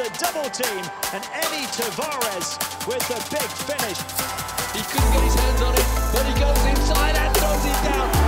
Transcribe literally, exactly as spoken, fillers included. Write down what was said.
the double team, and Eddie Tavares with the big finish. He couldn't get his hands on it, but he goes inside and throws it down.